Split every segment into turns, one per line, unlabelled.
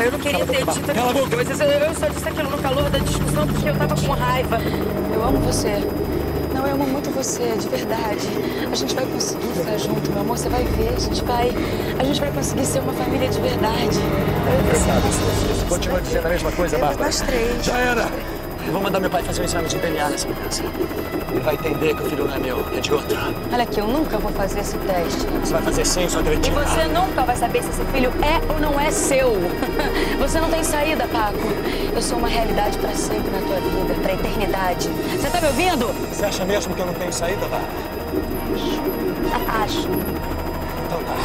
eu não queria ter dito aquelas coisas. Eu só disse aquilo no calor da discussão porque eu tava com raiva.
Eu amo você. Não, eu amo muito você, de verdade. A gente vai conseguir ficar junto, meu amor. Você vai ver, a gente vai conseguir ser uma família de verdade.
Você continua dizendo a mesma coisa, Bárbara?
Nós três.
Já era! Eu vou mandar meu pai fazer um exame de DNA nessa criança. Ele vai entender que o filho não é meu, é de outro.
Olha aqui, eu nunca vou fazer esse teste.
Você vai fazer sim, sua
E
cretina.
você nunca vai saber se esse filho é ou não é seu. Você não tem saída, Paco. Eu sou uma realidade pra sempre na tua vida, pra eternidade. Você tá me ouvindo?
Você acha mesmo que eu não tenho saída, Bárbara?
Acho.
Então tá.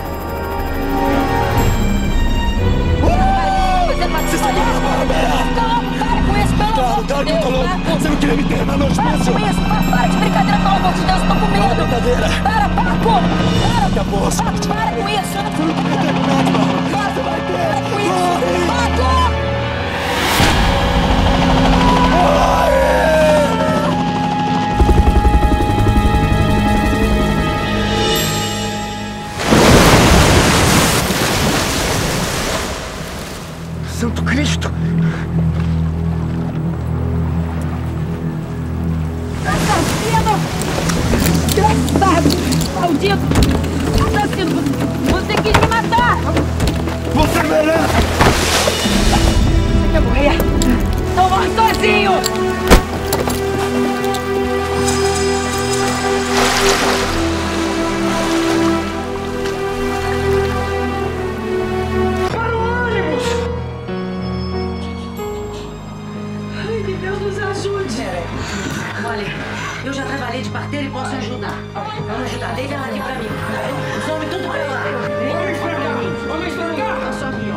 Você segura a Bárbara! Para com isso, pelo amor de Deus!
Claro, tô louco! Você não queria me internar no hospício?
Para com isso! Para de brincadeira, pelo amor de Deus! Eu tô com medo!
Brincadeira!
Para, Paco! Para!
Acabou!
Para com isso!
Você não vai ter nada, Bárbara! Você vai ter!
Para com isso! Paco!
Santo Cristo!
Assassino! Desgraçado! Maldito! Assassino! Você quis me matar!
Você merece!
Você quer morrer? Então morre sozinho!
Olha, eu já trabalhei de parteira e posso ajudar. Vamos ajudar. Deita ela aqui pra mim. Os homens tudo pra lá. Homens pra cá. Homens pra cá. Só aqui,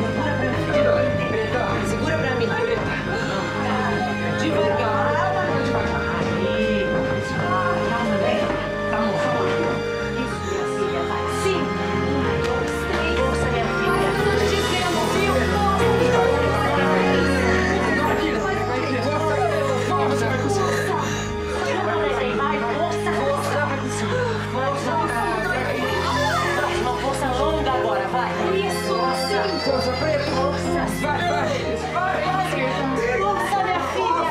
ó. Segura pra mim. Devagar. Aí. Calma, bem. Calma. Isso, minha filha. Vai. Sim. 1, 2, 3. Força, minha filha. Dizendo, viu? Força, Preto! Força! Vai! Força, minha filha!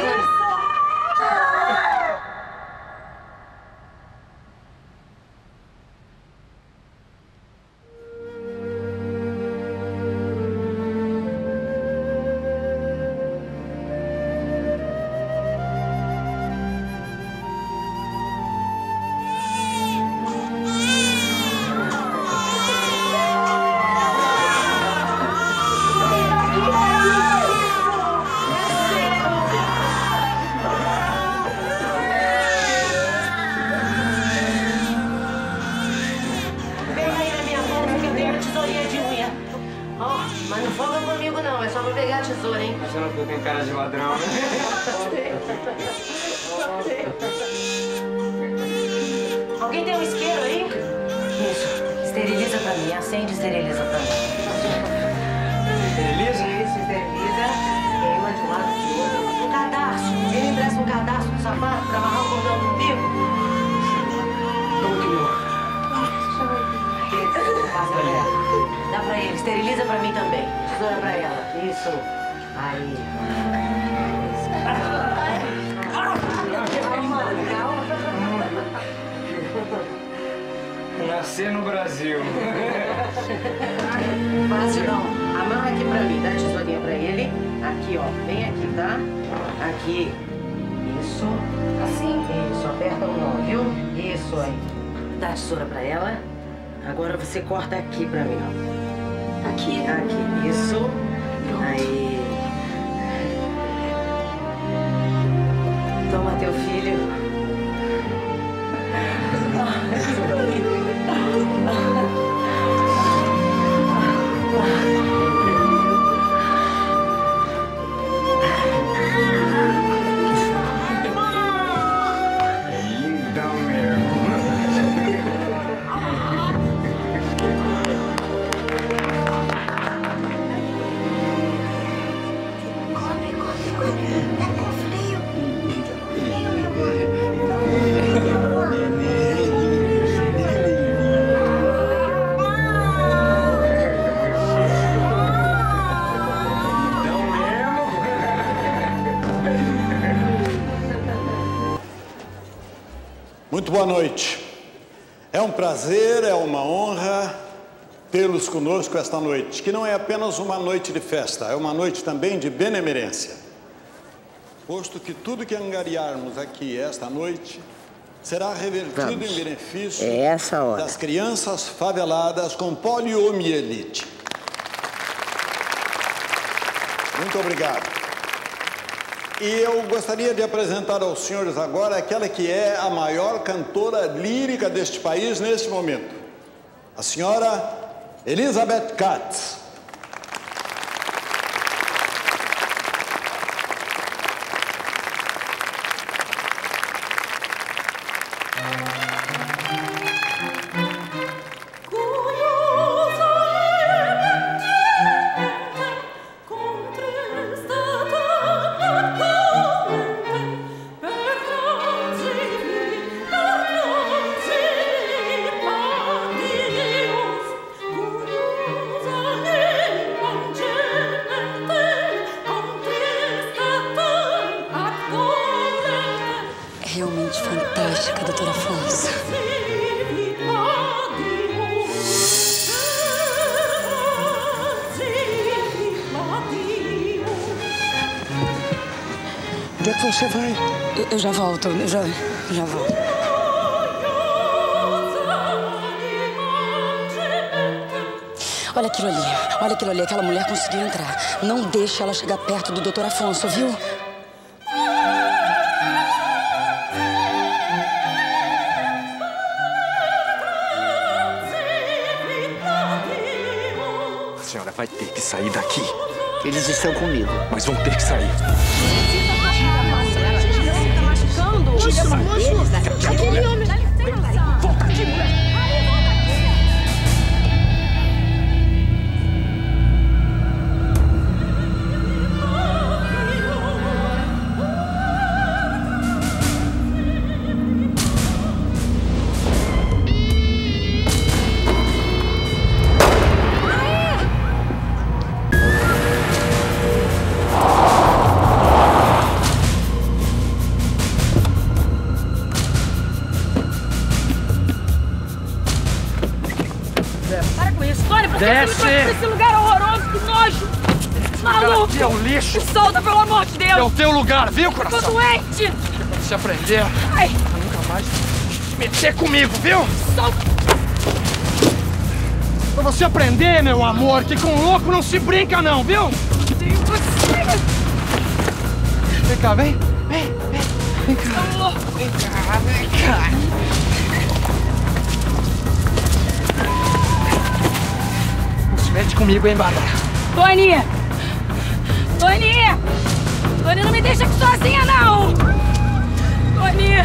Mas não folga comigo não, é só pra pegar a tesoura, hein?
Achando que eu tenho cara de ladrão, né?
Alguém tem um isqueiro aí? Isso. Esteriliza pra mim. Acende e esteriliza pra mim.
Esteriliza?
Isso, esteriliza. Queima de um lado e de outro. Um cadarço. Ele me empresta um cadarço do sapato pra amarrar o cordão no umbigo?
Como que não?
Passa pra ela. Dá pra ele. Esteriliza pra mim também. Tesoura pra ela. Isso. Aí.
Nascer no Brasil.
Fácil não. Amarra aqui pra mim. Dá a tesourinha pra ele. Aqui, ó. Bem aqui, tá? Aqui. Isso. Assim. Isso. Aperta o nó, viu? Isso aí. Dá a tesoura pra ela. Agora você corta aqui pra mim, ó.
Aqui?
Aqui. Isso.
Pronto.
Aí. Toma teu filho.
Lindão mesmo.
Muito boa noite. É um prazer, é uma honra tê-los conosco esta noite, que não é apenas uma noite de festa, é uma noite também de benemerência. Posto que tudo que angariarmos aqui esta noite será revertido em benefício das crianças faveladas com poliomielite. Muito obrigado. E eu gostaria de apresentar aos senhores agora aquela que é a maior cantora lírica deste país neste momento, a senhora Elizabeth Katz.
Realmente fantástica, doutora Afonso.
Onde é que você vai?
Eu já volto, eu já volto. Olha aquilo ali, aquela mulher conseguiu entrar. Não deixe ela chegar perto do doutor Afonso, viu?
A senhora vai ter que sair daqui.
Eles estão comigo.
Mas vão ter que sair.
Tá machucando? Aquele homem.
Volta aqui, mulher.
Para com isso, Tony, por que você me trouxe esse lugar horroroso, que nojo! Maluco!
Aqui é um lixo!
Me solta, pelo amor de Deus!
É o teu lugar, viu, coração?
Tô doente!
Pra você aprender
Ai.
a nunca mais meter comigo, viu?
Solta!
Pra você aprender, meu amor, que com louco não se brinca não, viu? Vem cá, vem. Vem cá. Vem cá. Não se mete comigo, hein, Bárbara?
Tony! Tony, não me deixa aqui sozinha, não! Tony!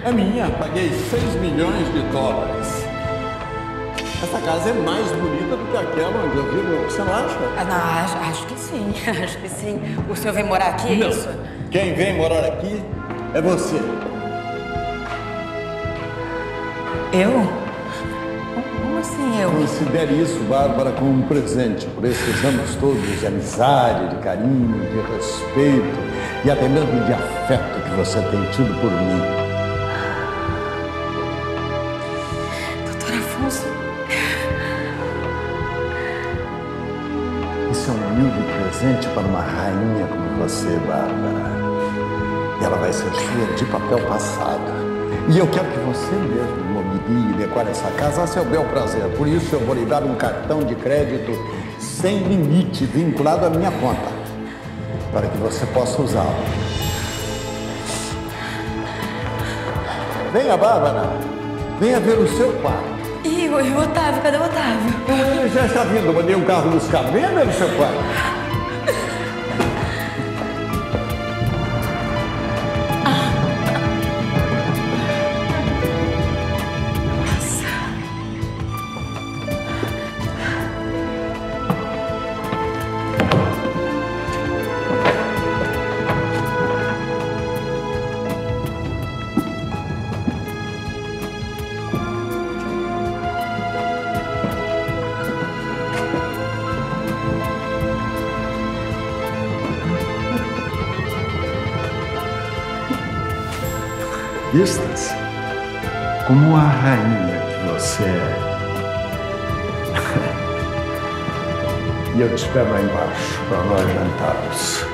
É minha, paguei 6 milhões de dólares. Essa casa é mais bonita do que aquela onde eu vivo, você não acha?
Não, acho que sim, acho que sim. O senhor vem morar aqui, é isso?
Quem vem morar aqui é você.
Eu? Como assim eu?
Considere isso, Bárbara, como um presente por esses anos todos de amizade, de carinho, de respeito e até mesmo de afeto que você tem tido por mim.
Doutor Afonso.
Isso é um humilde presente para uma rainha como você, Bárbara. E ela vai ser sua de papel passado. E eu quero que você mesmo mobilie e decore essa casa a seu bel prazer. Por isso eu vou lhe dar um cartão de crédito sem limite, vinculado à minha conta, para que você possa usá-lo. Venha, Bárbara. Venha ver o seu quarto.
E o Otávio? Cadê o Otávio?
Ele já está vindo. Eu mandei um carro buscar. Venha ver o seu quarto. Vista-se como a rainha que você é. E eu te espero lá embaixo para nós jantarmos.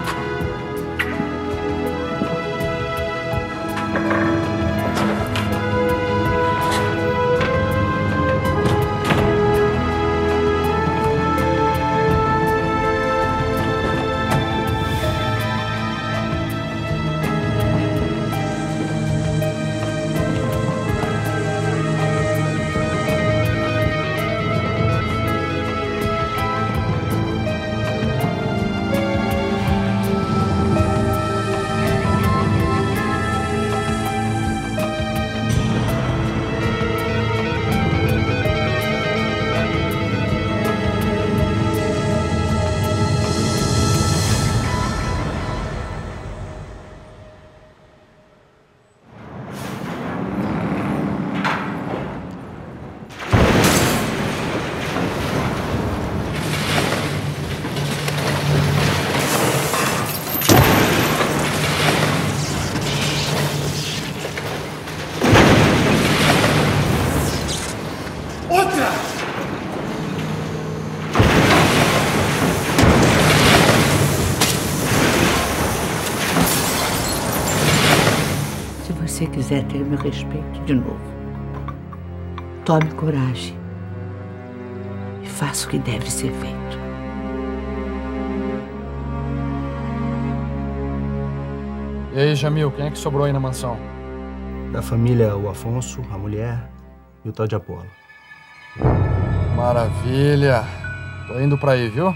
Se você quiser ter meu respeito de novo, tome coragem e faça o que deve ser feito.
E aí, Jamil, quem é que sobrou aí na mansão?
Da família, o Afonso, a mulher e o tal de Apolo.
Maravilha. Tô indo pra aí, viu?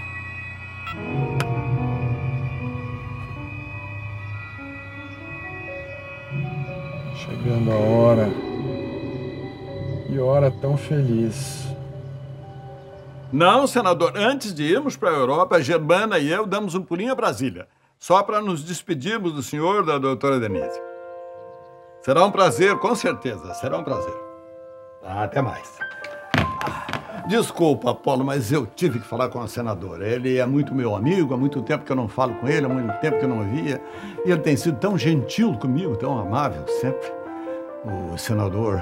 Chegando a hora. Que hora tão feliz.
Não, senador. Antes de irmos para a Europa, a Germana e eu damos um pulinho a Brasília. Só para nos despedirmos do senhor e da doutora Denise. Será um prazer, com certeza. Será um prazer. Até mais. Desculpa, Apolo, mas eu tive que falar com o senador. Ele é muito meu amigo, há muito tempo que eu não falo com ele, há muito tempo que eu não o via. E ele tem sido tão gentil comigo, tão amável sempre. O senador...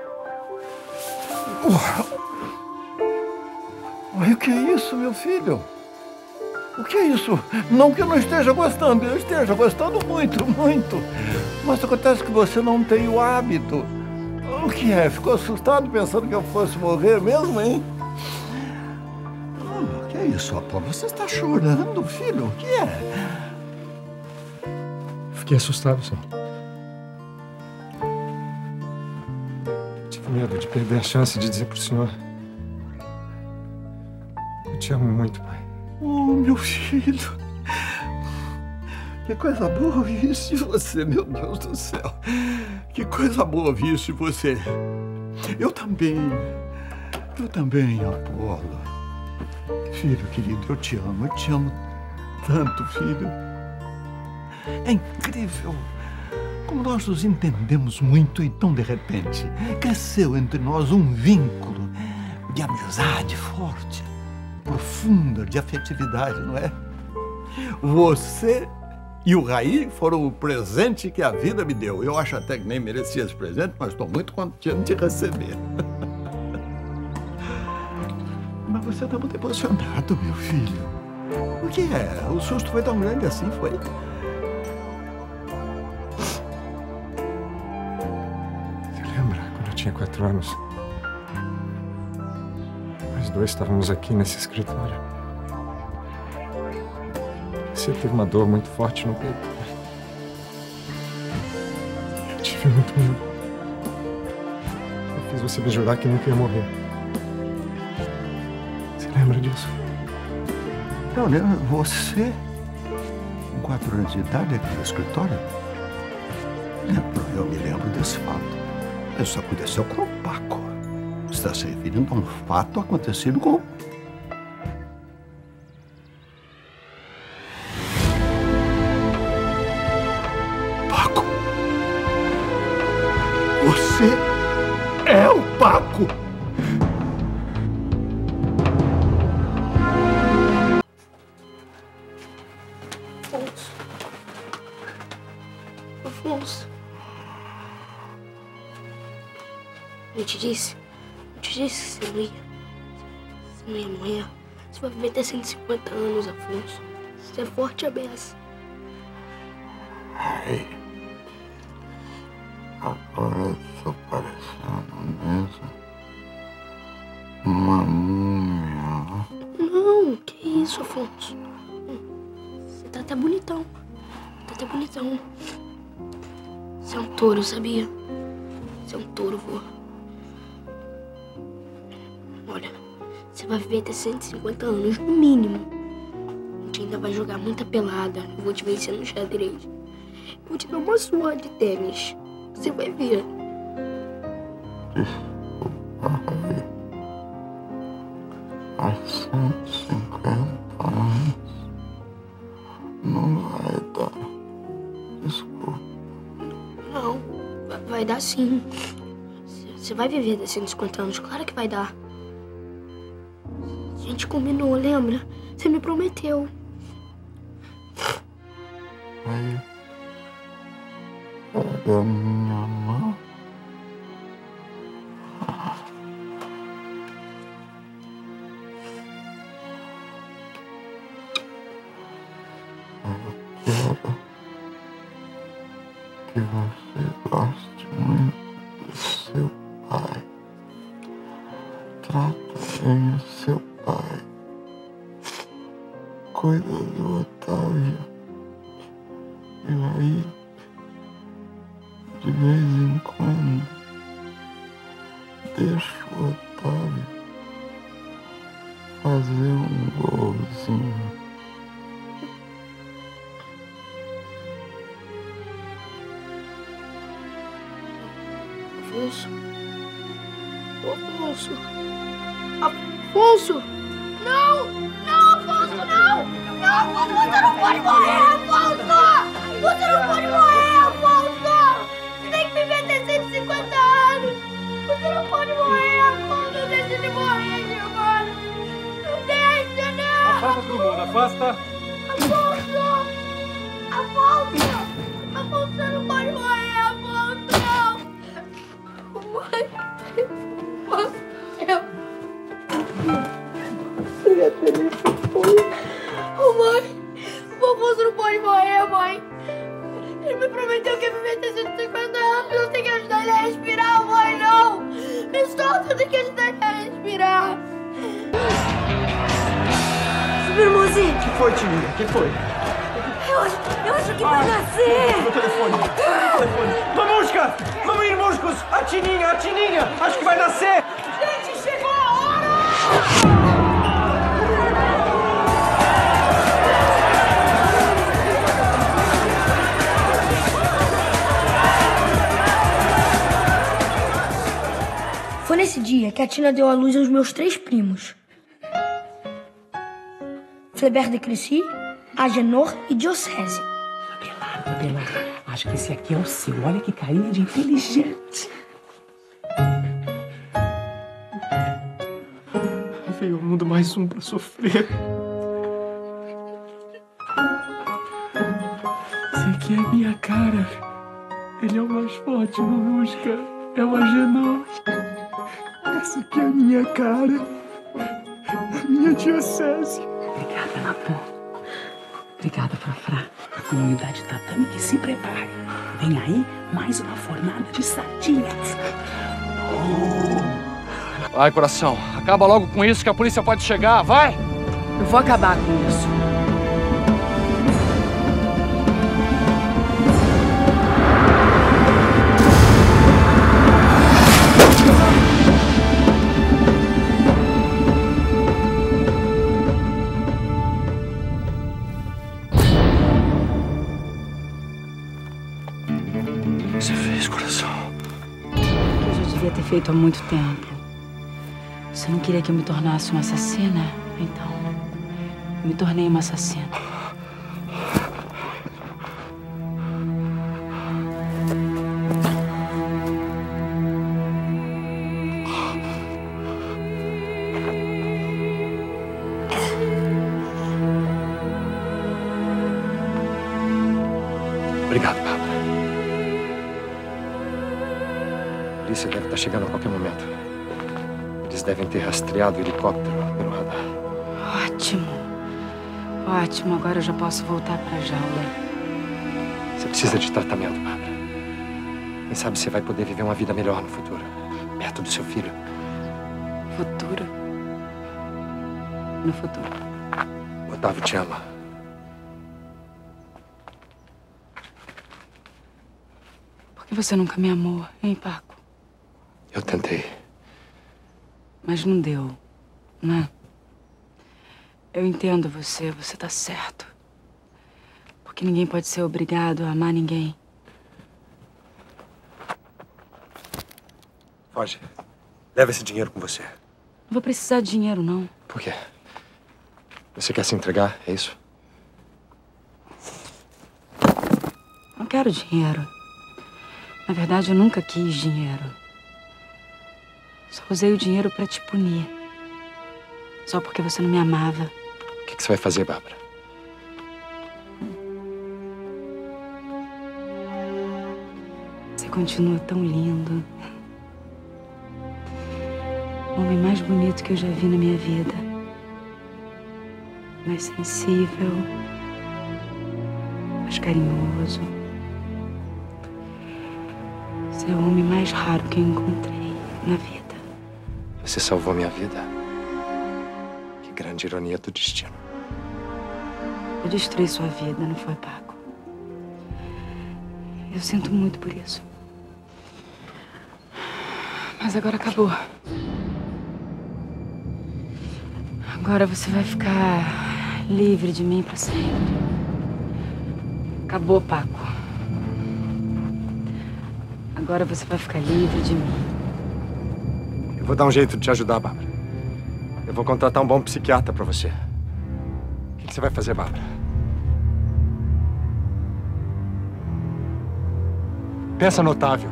O que é isso, meu filho? O que é isso? Não que eu não esteja gostando, eu esteja gostando muito, muito. Mas acontece que você não tem o hábito. O que é? Ficou assustado pensando que eu fosse morrer mesmo, hein? O que é isso, Apolo? Você está chorando, filho? O que é?
Fiquei assustado, sim. Tive medo de perder a chance de dizer pro senhor. Eu te amo muito, pai.
Oh, meu filho.
Que coisa boa ouvir isso de você, meu Deus do céu. Que coisa boa ouvir isso de você. Eu também, Apolo. Filho querido, eu te amo tanto, filho. É incrível como nós nos entendemos muito e tão de repente cresceu entre nós um vínculo de amizade forte, profunda, de afetividade, não é? Você e o Raí foram o presente que a vida me deu. Eu acho até que nem merecia esse presente, mas estou muito contente de receber. Mas você está muito emocionado, meu filho. O que é? O susto foi tão grande assim, foi?
Você lembra quando eu tinha 4 anos? Nós 2 estávamos aqui nesse escritório. Você teve uma dor muito forte no peito. Eu tive muito medo. Eu fiz você me jurar que nunca ia morrer. Você lembra disso?
Eu lembro. Você, com 4 anos de idade, aqui no escritório? Eu me lembro desse fato. Isso aconteceu com o Paco. Está se referindo a um fato acontecido com... Paco! Você é o Paco!
Afonso. Eu te disse que você não ia. Você não ia morrer. Você vai viver até 150 anos, Afonso. Você é forte a beça.
Ai, agora eu tô parecendo mesmo uma múmia.
Não, que isso, Afonso. Você tá até bonitão. Você é um touro, sabia? Você é um touro, vô. Olha, você vai viver até 150 anos, no mínimo. A gente ainda vai jogar muita pelada. Eu vou te vencer no xadrez. Eu vou te dar uma surra de tênis. Você vai ver.
Há 150 anos não vai dar. Desculpa.
Não, vai dar sim. Você vai viver até 150 anos, claro que vai dar. A gente combinou, lembra? Você me prometeu.
Aí, pega a minha mão. Eu quero que você goste muito do seu pai. Trata bem o seu pai. Cuida do Otávio. E aí, de vez em quando, deixa o Otávio fazer um golzinho.
Afonso. Afonso. Afonso! Não! Não, Afonso, não! Não, Afonso, você não pode morrer, Afonso! Você não pode morrer, Afonso! Você tem que viver até 150 anos! Você não pode morrer, Afonso! Deixa de morrer, Giovanni! Não deixa, não!
Afasta todo mundo, afasta!
Afonso! Afonso! Afonso, você não pode morrer, Afonso! Não! Mãe! Oh, mãe! O Afonso não pode morrer, mãe! Ele me prometeu que ia viver até 150 anos. Eu tenho que ajudar ele a respirar, mãe, não! Me solta, eu tenho que ajudar ele a respirar!
Meu irmãozinho!
O que foi, Tininha? O que foi?
Eu acho que vai nascer!
Meu telefone! Mamusca! Vamos ir, Muscos! A Tininha! Acho que vai nascer!
Gente, chegou a hora!
nesse dia que a Tina deu à luz aos meus 3 primos. Kleber de Crissi, Agenor e Diocese.
Abelardo, acho que esse aqui é o seu. Olha que carinha de inteligente.
Veio ao mundo mais um pra sofrer.
Esse aqui é a minha cara. Ele é o mais forte, Mamusca. É o Agenor.
Essa aqui é a minha cara. A minha Diocese.
Obrigada, Napo. Obrigada, Frafrá. A comunidade tatame que se prepare. Vem aí mais uma fornada de sardinhas.
Vai, coração. Acaba logo com isso que a polícia pode chegar. Vai!
Eu vou acabar com isso.
O que você fez, coração?
Eu já devia ter feito há muito tempo. Você não queria que eu me tornasse uma assassina? Então, eu me tornei uma assassina.
Obrigado, Bárbara. A polícia deve estar chegando a qualquer momento. Eles devem ter rastreado o helicóptero pelo radar.
Ótimo. Ótimo, agora eu já posso voltar pra jaula.
Você precisa de tratamento, Bárbara. Quem sabe você vai poder viver uma vida melhor no futuro, perto do seu filho.
Futuro? No futuro.
O Otávio te ama.
Por que você nunca me amou, hein, Paco?
Eu tentei.
Mas não deu, né? Eu entendo você, você tá certo. Porque ninguém pode ser obrigado a amar ninguém.
Foge. Leva esse dinheiro com você.
Não vou precisar de dinheiro, não.
Por quê? Você quer se entregar, é isso?
Não quero dinheiro. Na verdade, eu nunca quis dinheiro. Só usei o dinheiro pra te punir. Só porque você não me amava.
O que você vai fazer, Bárbara?
Você continua tão lindo. O homem mais bonito que eu já vi na minha vida. Mais sensível. Mais carinhoso. Você é o homem mais raro que eu encontrei na vida.
Você salvou minha vida. Que grande ironia do destino.
Eu destruí sua vida, não foi, Paco? Eu sinto muito por isso. Mas agora acabou. Agora você vai ficar livre de mim pra sempre. Acabou, Paco. Agora você vai ficar livre de mim.
Eu vou dar um jeito de te ajudar, Bárbara. Eu vou contratar um bom psiquiatra pra você. O que você vai fazer, Bárbara? Pensa no Otávio.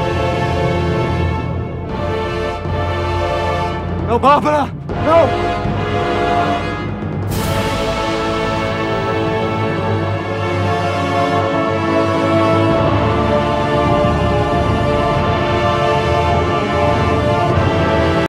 Não, Bárbara! Não!